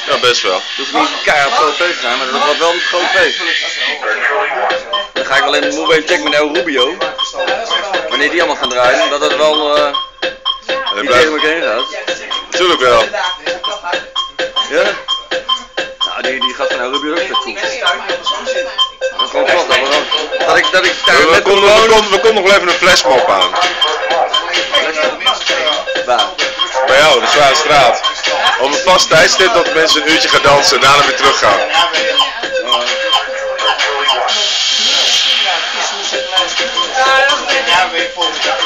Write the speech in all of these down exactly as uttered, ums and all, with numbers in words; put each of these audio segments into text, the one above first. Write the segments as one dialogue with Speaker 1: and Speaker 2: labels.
Speaker 1: Ja, best wel.
Speaker 2: Het hoeft niet keihard groot feest te zijn, maar dat wordt wel een groot feest. Dan ga ik wel in de move checken met El Rubio. Wanneer die allemaal gaan draaien, dat het wel uh, niet tegen elkaar heen gaat.
Speaker 1: Tuurlijk wel.
Speaker 2: Ja? Nou, die, die gaat van El Rubio ook vet goed. Dat is gewoon klopt, dat, we, dat ik, dat ik daar
Speaker 1: we,
Speaker 2: met
Speaker 1: we, konden, we, konden, we konden nog wel even een flashmob aan.
Speaker 2: Waar?
Speaker 1: Bij jou, de Zware Straat. Op een vast tijdstip dat mensen een uurtje gaan dansen en daarna weer terug gaan.
Speaker 3: Ja, weet volgend jaar.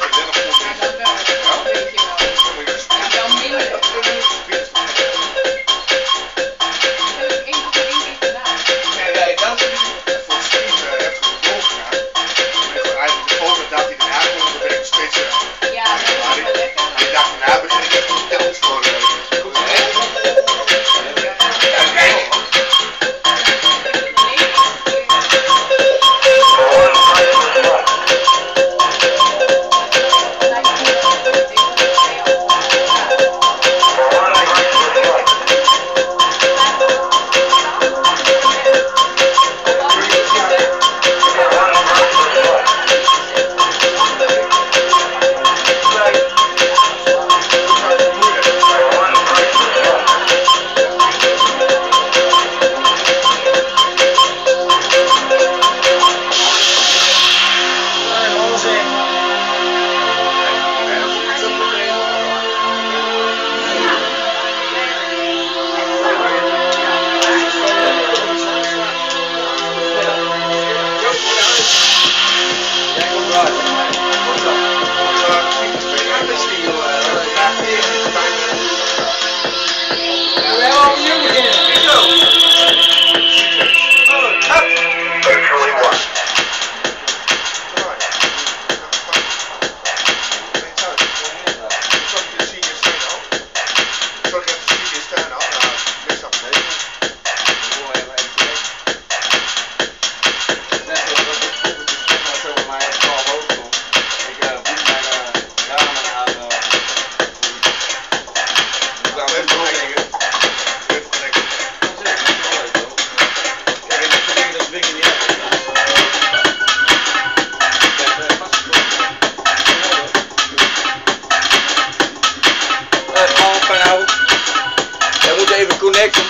Speaker 2: Even connecten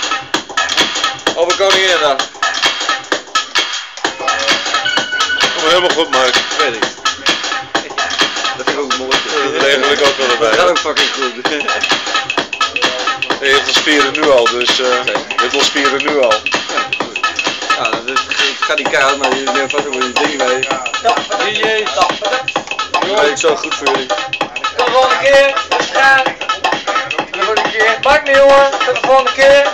Speaker 2: over Koninginnedag.
Speaker 1: Kom helemaal goed, Mark.
Speaker 2: Weet ik. Dat vind ik ook mooi.
Speaker 1: Dat regel ik ook wel erbij.
Speaker 2: Dat gaat ook fucking goed.
Speaker 1: Je hebt wel spieren nu al, dus uh, je hebt wel spieren nu al.
Speaker 2: Ja, dus ik ga die kaart, maar je neemt vast over die dingen mee.
Speaker 4: Ja, jezus.
Speaker 2: Dat is zo goed voor jullie.
Speaker 4: Tot de volgende keer. Ja. Tot de volgende keer. Maakt niet, jongen. Tot de volgende keer.